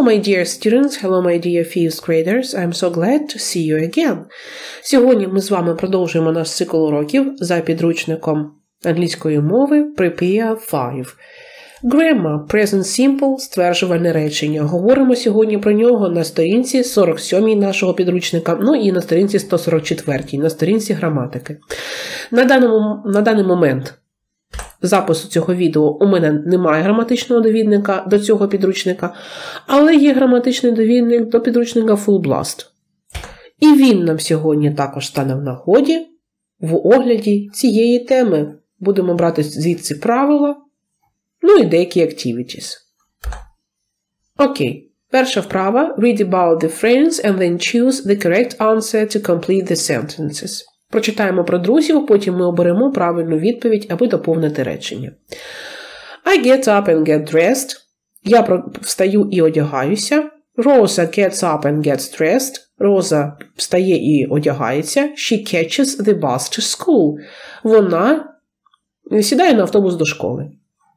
my dear students, hello my dear fifth graders, I'm so glad to see you again. Сьогодні ми з вами продовжуємо наш цикл уроків за підручником англійської мови Prepare 5. Grammar, present simple, стверджувальне речення. Говоримо сьогодні про нього на сторінці 47 нашого підручника, ну і на сторінці 144, на сторінці граматики. На даний момент запису цього відео у мене немає граматичного довідника до цього підручника, але є граматичний довідник до підручника Full Blast. І він нам сьогодні також стане в нагоді в огляді цієї теми. Будемо брати звідси правила, ну і деякі activities. Окей. Перша вправа. Read about the friends and then choose the correct answer to complete the sentences. Прочитаємо про друзів, потім ми оберемо правильну відповідь, аби доповнити речення. I get up and get dressed. Я встаю і одягаюся. Rosa gets up and gets dressed. Роза встає і одягається. She catches the bus to school. Вона сідає на автобус до школи.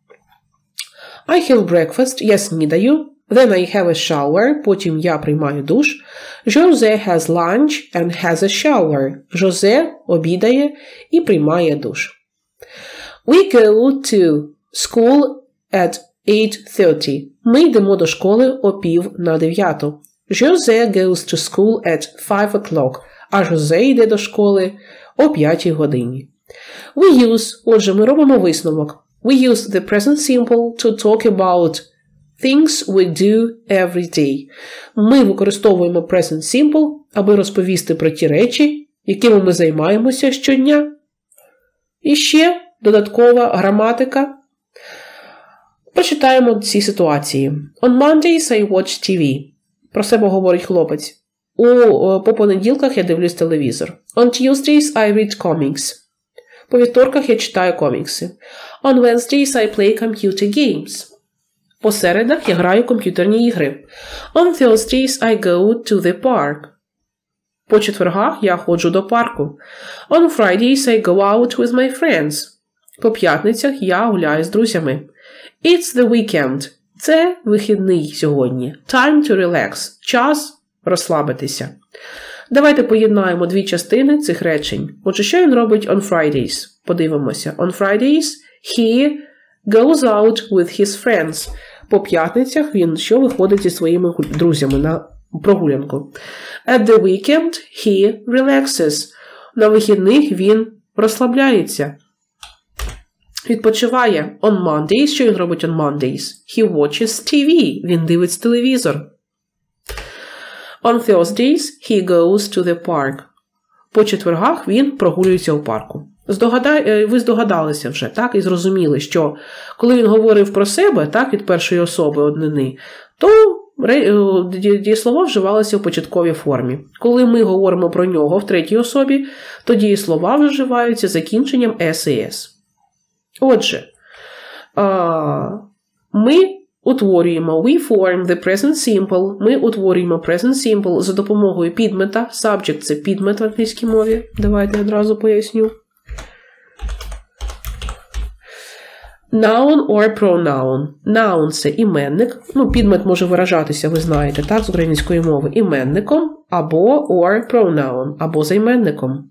I have breakfast. Я снідаю. Then I have a shower. Потім я приймаю душ. Jose has lunch and has a shower. Жозе обідає і приймає душ. We go to school at 8:30. Ми йдемо до школи о 8:45. Jose goes to school at 5 o'clock. А Жозе йде до школи о 5 годині. We use, отже, ми робимо висновок. We use the present simple to talk about things we do every day. Ми використовуємо present simple, аби розповісти про ті речі, якими ми займаємося щодня. І ще додаткова граматика. Прочитаємо ці ситуації. On Mondays I watch TV. Про себе говорить хлопець. По понеділках я дивлюсь телевізор. On Tuesdays I read comics. По вівторках я читаю комікси. On Wednesdays I play computer games. По середах я граю комп'ютерні ігри. On Thursdays I go to the park. По четвергах я ходжу до парку. On Fridays I go out with my friends. По п'ятницях я гуляю з друзями. It's the weekend. Це вихідний сьогодні. Time to relax. Час розслабитися. Давайте поєднаємо дві частини цих речень. Отже, що він робить on Fridays? Подивимося. On Fridays he goes out with his friends. По п'ятницях він виходить зі своїми друзями на прогулянку. At the weekend he relaxes. На вихідних він розслабляється. Відпочиває. On Mondays. Що він робить on Mondays? He watches TV. Він дивиться телевізор. On Thursdays he goes to the park. По четвергах він прогулюється у парку. Ви здогадалися вже, так, і зрозуміли, що коли він говорив про себе, так, від першої особи однини, то дієслова вживалися в початковій формі. Коли ми говоримо про нього в третій особі, то дієслова вживаються закінченням S і S. Отже, ми утворюємо we form the present simple, ми утворюємо present simple за допомогою підмета. Subject – це підмет в англійській мові. Давайте одразу поясню. Noun or pronoun. Noun – це іменник. Підмет може виражатися, ви знаєте, так, з української мови. Іменником або or pronoun, або займенником.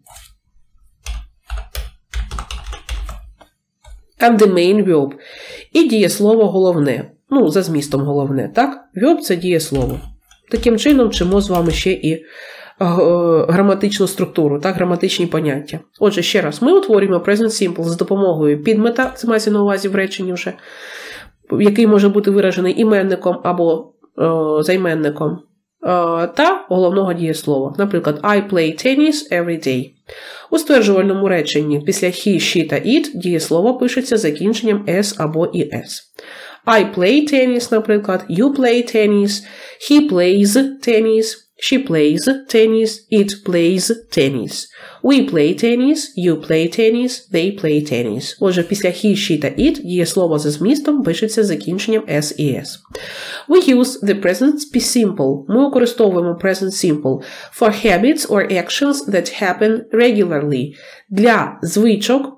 And the main verb. І дієслово головне. За змістом головне, так? Verb – це дієслово. Таким чином вчимо з вами ще і граматичну структуру, так, граматичні поняття. Отже, ще раз, ми утворюємо present simple з допомогою підмета, це мається на увазі в реченні вже, який може бути виражений іменником або займенником, та головного дієслова. Наприклад, I play tennis every day. У стверджувальному реченні після he, she та it дієслово пишеться закінченням s або es. I play tennis, наприклад, you play tennis, he plays tennis, she plays tennis, it plays tennis. We play tennis, you play tennis, they play tennis. Отже, після he, she та it дієслово за змістом пишеться закінченням s і s. We use the present simple. Ми використовуємо present simple for habits or actions that happen regularly. Для звичок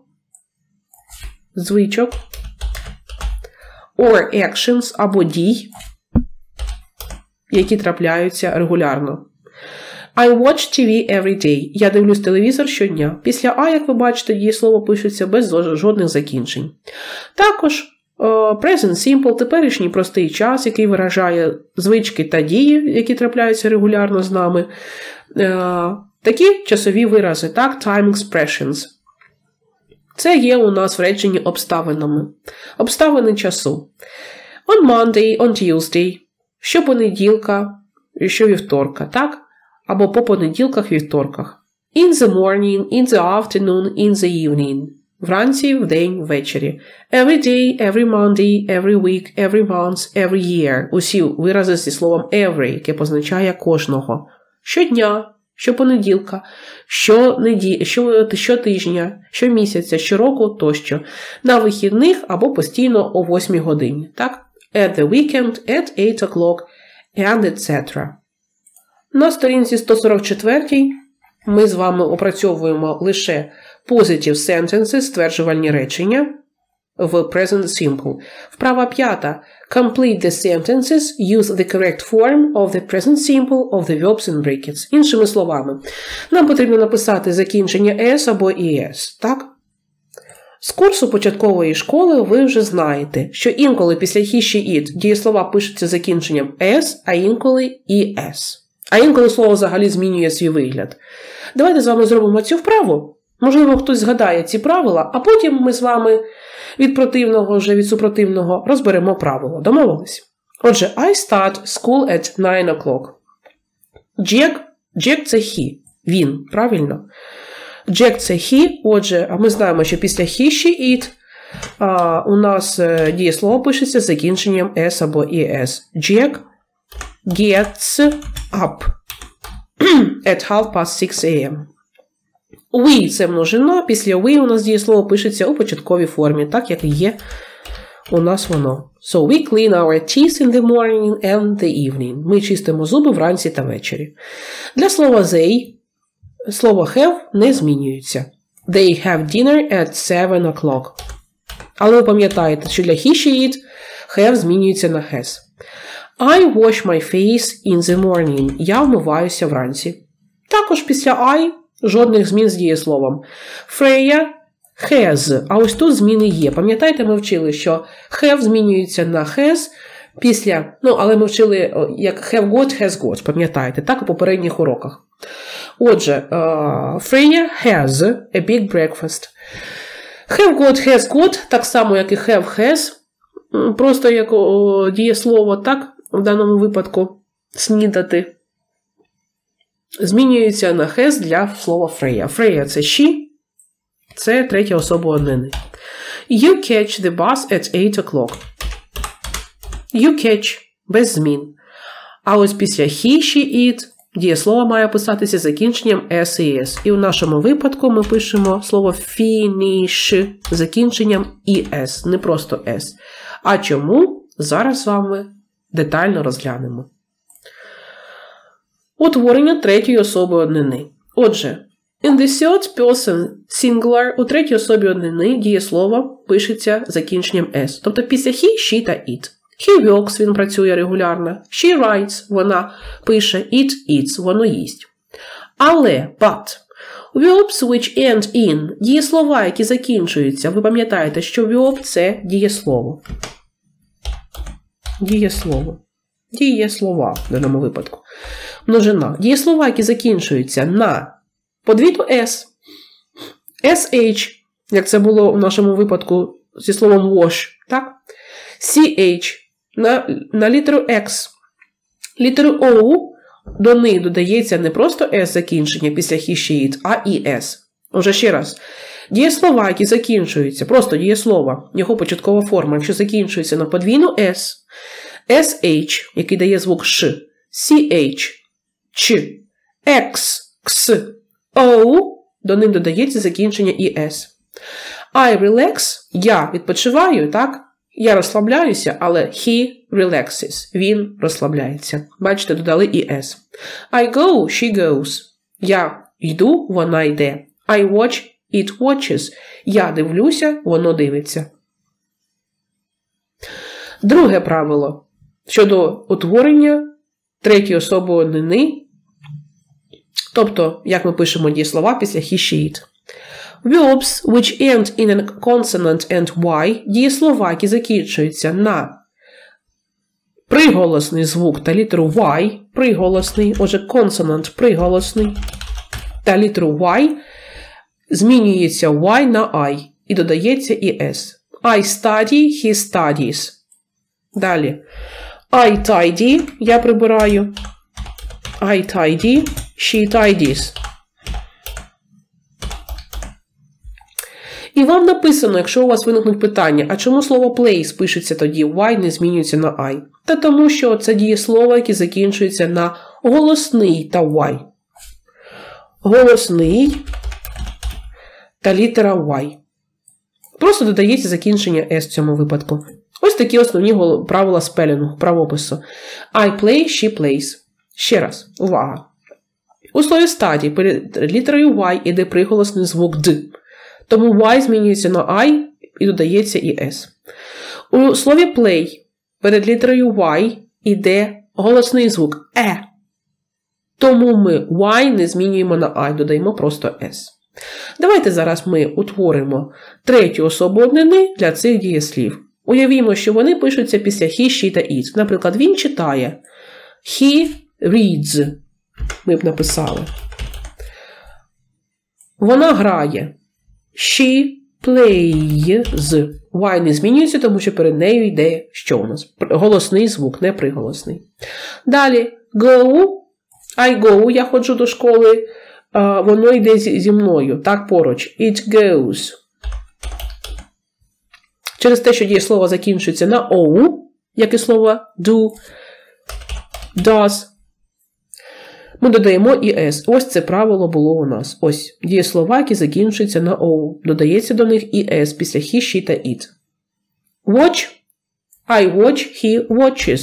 or actions або дій, які трапляються регулярно. I watch TV every day. Я дивлюсь телевізор щодня. Після I, як ви бачите, дієслово пишеться без жодних закінчень. Також present simple – теперішній простий час, який виражає звички та дії, які трапляються регулярно з нами. Такі часові вирази, так, time expressions. Це є у нас в реченні обставинами. Обставини часу. On Monday, on Tuesday. Щопонеділка, щовівторка, так? Або по понеділках, вівторках. In the morning, in the afternoon, in the evening. Вранці, вдень, ввечері. Every day, every Monday, every week, every month, every year. Усі вирази зі словом every, яке позначає кожного. Щодня, щопонеділка, щотижня, щомісяця, щороку тощо. На вихідних або постійно о 8 годині. Так? At the weekend, at 8 o'clock, and etc. На сторінці 144 ми з вами опрацьовуємо лише positive sentences, стверджувальні речення в present simple. Вправа 5. Complete the sentences, use the correct form of the present simple of the verbs in brackets. Іншими словами, нам потрібно написати закінчення s або es, так? З курсу початкової школи ви вже знаєте, що інколи після he, she, it дієслова пишуться закінченням s, а інколи es. А інколи слово взагалі змінює свій вигляд. Давайте з вами зробимо цю вправу. Можливо, хтось згадає ці правила, а потім ми з вами від супротивного розберемо правило. Домовились? Отже, I start school at 9 o'clock. Jack – це he. Він, правильно? Jack – це he. Отже, а ми знаємо, що після he, she, it у нас дієслово пишеться з закінченням s або es. Jack gets up at 6:30 a.m. We – це множина, після we у нас дієслово пишеться у початковій формі, так як і є у нас воно. So we clean our teeth in the morning and the evening. Ми чистимо зуби вранці та ввечері. Для слова they слово have не змінюється. They have dinner at 7 o'clock. Але ви пам'ятаєте, що для he, she, it have змінюється на has. I wash my face in the morning. Я вмиваюся вранці. Також після I жодних змін з дієсловом. Freya has. А ось тут зміни є. Пам'ятаєте, ми вчили, що have змінюється на has після, але ми вчили, як have got, has got. Пам'ятаєте, так, у попередніх уроках. Отже, Freya has a big breakfast. Have got, has got, так само, як і have, has. Просто як дієслово, так, в даному випадку, снідати. Змінюється на has для слова Freya. Freya – це she, це третя особа однини. You catch the bus at 8 o'clock. You catch – без змін. А ось після he, she, it дієслово має писатися закінченням s і s. І в нашому випадку ми пишемо слово finish закінченням es, не просто s. А чому? Зараз з вами детально розглянемо. Утворення третьої особи однини. Отже, in the third person singular у третій особі однини дієслово пишеться закінченням s. Тобто після he, she та it. He works, він працює регулярно. She writes, вона пише. It eats, воно їсть. Але, but, verbs which end in, дієслова, які закінчуються, ви пам'ятаєте, що verb – це дієслово. Дієслова в даному випадку. Множина. Дієслова, які закінчуються на подвійну s, sh, як це було в нашому випадку зі словом wash, так? ch, на літеру x. Літеру o до них додається не просто s закінчення після he, she, it, а і s. Уже ще раз. Дієслова, які закінчуються, просто дієслова, його початкова форма, якщо закінчується на подвійну s, sh, який дає звук ш, ch, ч, x, x, o, до них додається закінчення і s. I relax, я відпочиваю, так? Я розслабляюся, але he relaxes, він розслабляється. Бачите, додали і s. I go, she goes. Я йду, вона йде. I watch, it watches. Я дивлюся, воно дивиться. Друге правило щодо утворення третьої особи однини. Тобто, як ми пишемо дієслова після he, she, it. Verbs which end in a consonant and y, дієслова, які закінчуються на приголосний звук та літеру y, приголосний, отже, consonant приголосний, та літеру y, змінюється y на I і додається і s. I study, he studies. Далі. I tidy, я прибираю. I tidy, she tidies. І вам написано, якщо у вас виникнуть питання, а чому слово place пишеться тоді y, не змінюється на I? Та тому, що це дієслова, які закінчуються на голосний та y. Голосний та літера y. Просто додається закінчення s в цьому випадку. Ось такі основні правила спелінгу, правопису. I play, she plays. Ще раз, увага. У слові study перед літерою y іде приголосний звук d. Тому y змінюється на I і додається і s. У слові play перед літерою y іде голосний звук e. Тому ми y не змінюємо на I, додаємо просто s. Давайте зараз ми утворимо третю особу однини для цих дієслів. Уявімо, що вони пишуться після he, she та it. Наприклад, він читає. He reads. Ми б написали. Вона грає. She plays. Y не змінюється, тому що перед нею йде що у нас? Голосний звук, не приголосний. Далі. Go. I go. Я ходжу до школи. Воно йде зі мною. Так, поруч. It goes. Через те, що дієслово закінчується на o, як і слово do, does, ми додаємо і s. Ось це правило було у нас. Ось дієслова, які закінчуються на o. Додається до них і s після he, she та it. Watch. I watch, he watches.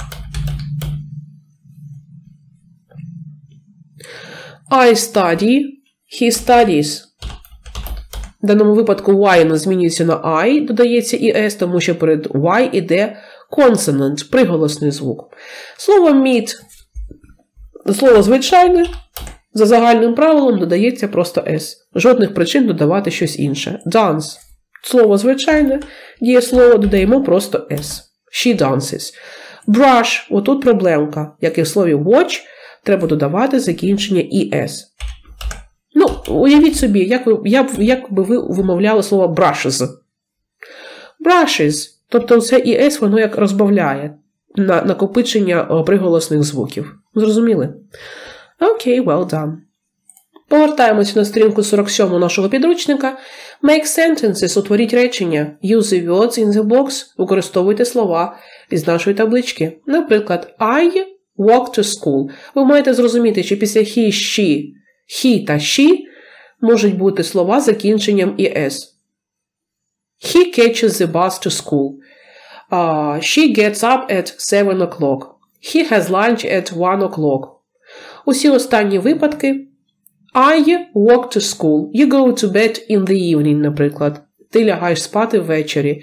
I study, he studies. В даному випадку y змінюється на I, додається і s, тому що перед y іде consonant, приголосний звук. Слово meet, слово звичайне, за загальним правилом додається просто s. Жодних причин додавати щось інше. Dance. Слово звичайне, дієслово додаємо просто s. She dances. Brush. Отут проблемка. Як і в слові watch, треба додавати закінчення і s. Ну, уявіть собі, як би ви вимовляли слово brushes. Brushes. Тобто це і s, воно як розбавляє на накопичення приголосних звуків. Зрозуміли? Окей, well done. Повертаємося на сторінку 47 нашого підручника. Make sentences, утворіть речення. Use the words in the box. Використовуйте слова із нашої таблички. Наприклад, I walk to school. Ви маєте зрозуміти, що після he та she можуть бути слова з закінченням і s. He catches the bus to school. She gets up at 7 o'clock. He has lunch at 1 o'clock. Усі останні випадки. I walk to school. You go to bed in the evening, наприклад. Ти лягаєш спати ввечері.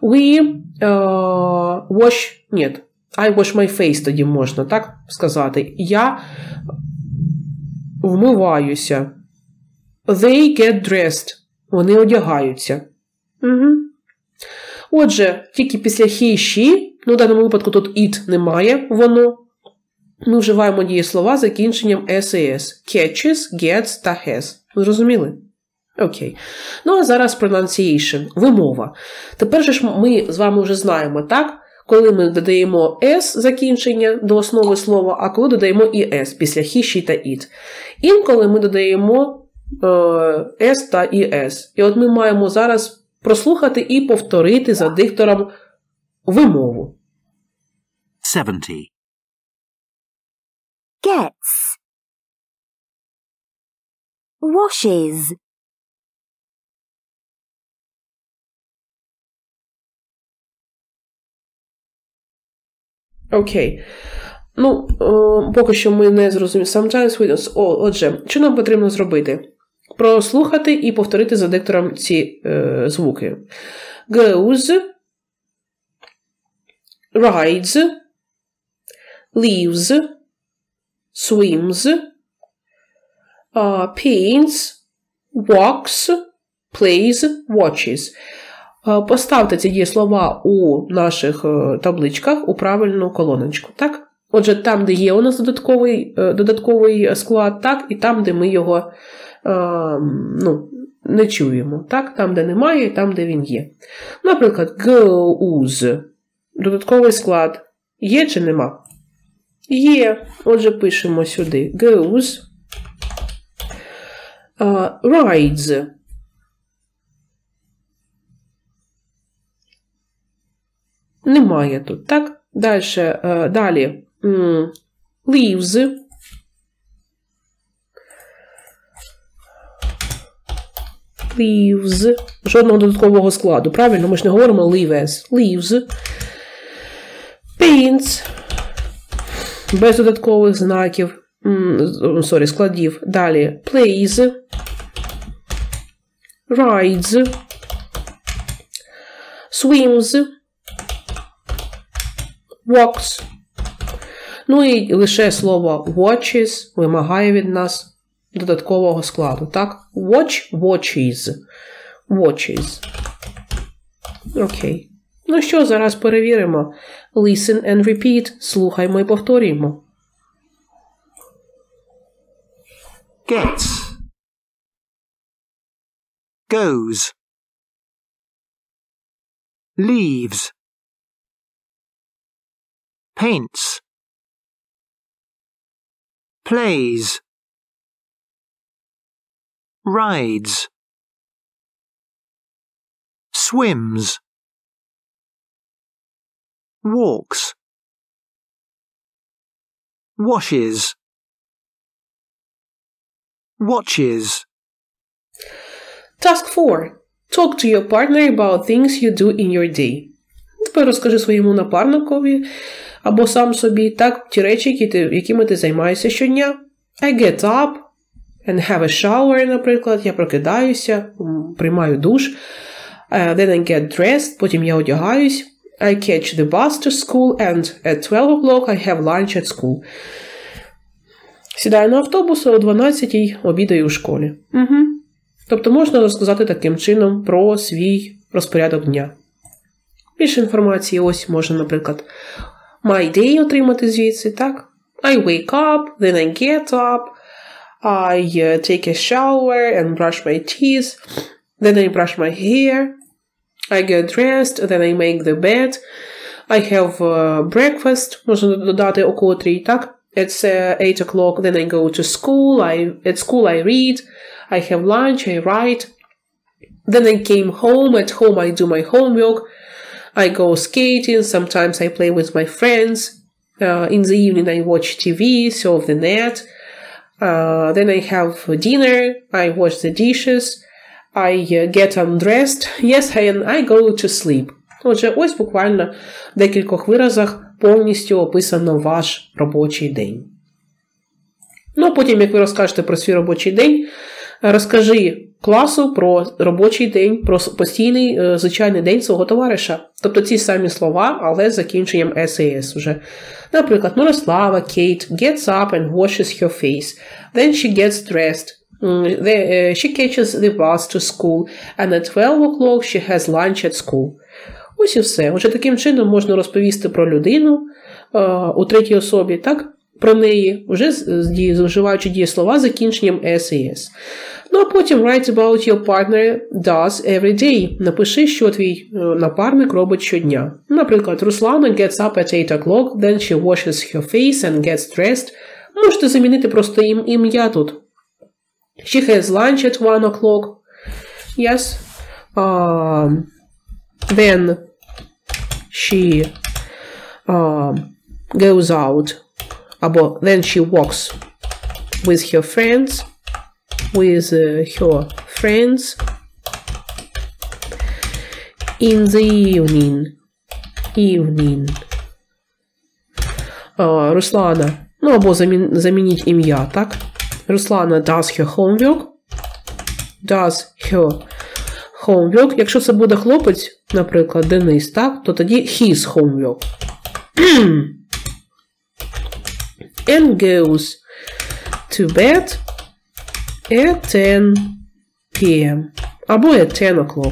I wash my face, тоді можна так сказати. Я вмиваюся. They get dressed. Вони одягаються. Угу. Отже, тільки після he, she, в даному випадку тут it немає, воно. Ми вживаємо дієслова з закінченням s і s. Catches, gets та has. Зрозуміли? Окей. Ну, а зараз pronunciation, вимова. Тепер же ж ми з вами вже знаємо, так? Коли ми додаємо s закінчення до основи слова, а коли додаємо і s після he, she та it. Інколи ми додаємо s та і s. І от ми маємо зараз прослухати і повторити за диктором вимову. 70. Gets. Washes. Окей. Ну, поки що ми не зрозуміли. Sometimes we... Отже, що нам потрібно зробити? Прослухати і повторити за диктором ці звуки. Goes, rides, leaves, swims, paints, walks, plays, watches. Поставте ці дієслова у наших табличках у правильну колоночку, так? Отже, там, де є у нас додатковий склад, так, і там, де ми його не чуємо, так? Там, де немає, і там, де він є. Наприклад, goes. Додатковий склад. Є чи нема? Є. Отже, пишемо сюди. Goes. Rides. Немає тут, так? Далі. Leaves. Leaves. Жодного додаткового складу. Правильно? Ми ж не говоримо leaves. Leaves. Paints. Без додаткових знаків. Складів. Далі. Plays. Rides. Swims. Walks. Ну і лише слово watches вимагає від нас додаткового складу, так? Watch, watches. Watches. Окей. Ну що, зараз перевіримо. Listen and repeat. Слухаймо і повторюємо. Gets. Goes. Leaves. Paints. Plays. Rides. Swims. Walks. Washes. Watches. Task 4. Talk to your partner about things you do in your day. Тепер розкажи своєму напарникові або сам собі, так, ті речі, якими ти займаєшся щодня. I get up and have a shower, наприклад. Я прокидаюся, приймаю душ. Then I get dressed, потім я одягаюсь. I catch the bus to school and at 12 o'clock I have lunch at school. Сідаю на автобус, а о 12-й обідаю у школі. Тобто можна розказати таким чином про свій розпорядок дня. Більше інформації ось можна, наприклад, my day отримати звідси, так? I wake up, then I get up, I take a shower and brush my teeth, then I brush my hair, I get dressed, then I make the bed, I have breakfast, можна додати о котрій, так? It's 8 o'clock, then I go to school, at school I read, I have lunch, I write, then I came home, at home I do my homework, I go skating, sometimes I play with my friends, in the evening I watch TV, surf the net, then I have dinner, I wash the dishes, I get undressed, yes, and I go to sleep. Отже, ось буквально в декількох виразах повністю описано ваш робочий день. Ну, а потім, як ви розкажете про свій робочий день, розкажи класу про робочий день, про постійний, звичайний день свого товариша. Тобто ці самі слова, але з закінченням SAS вже. Наприклад, Мирослава, Kate, gets up and washes her face. Then she gets dressed. She catches the bus to school. And at 12 o'clock she has lunch at school. Ось і все. Отже, таким чином можна розповісти про людину у третій особі, так? Про неї, вже вживаючи дієслова з закінченням SAS. Ну, а потім write about your partner does every day. Напиши, що твій напарник робить щодня. Наприклад, Руслана gets up at 8 o'clock, then she washes her face and gets dressed. Можете замінити просто ім'я тут. She has lunch at 1 o'clock. Yes. Then she goes out. Або then she walks with her friends. In the evening. Руслана. Ну, або замініть ім'я, так? Руслана does her homework. Якщо це буде хлопець, наприклад, Денис, так? То тоді his homework. And goes to bed at 10 p.m. або at 10 o'clock.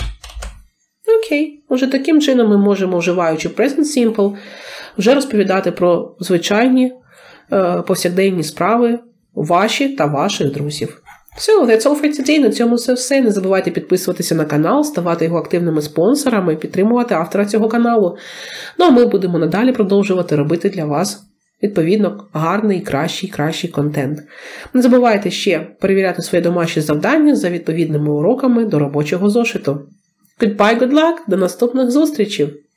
Окей. Отже, таким чином ми можемо, вживаючи present simple, вже розповідати про звичайні повсякденні справи ваші та ваших друзів. So, that's all for today. На цьому це все. Не забувайте підписуватися на канал, ставати його активними спонсорами, підтримувати автора цього каналу. Ну, а ми будемо надалі продовжувати робити для вас, відповідно, гарний і кращий контент. Не забувайте ще перевіряти свої домашні завдання за відповідними уроками до робочого зошиту. Goodbye, good luck, до наступних зустрічей!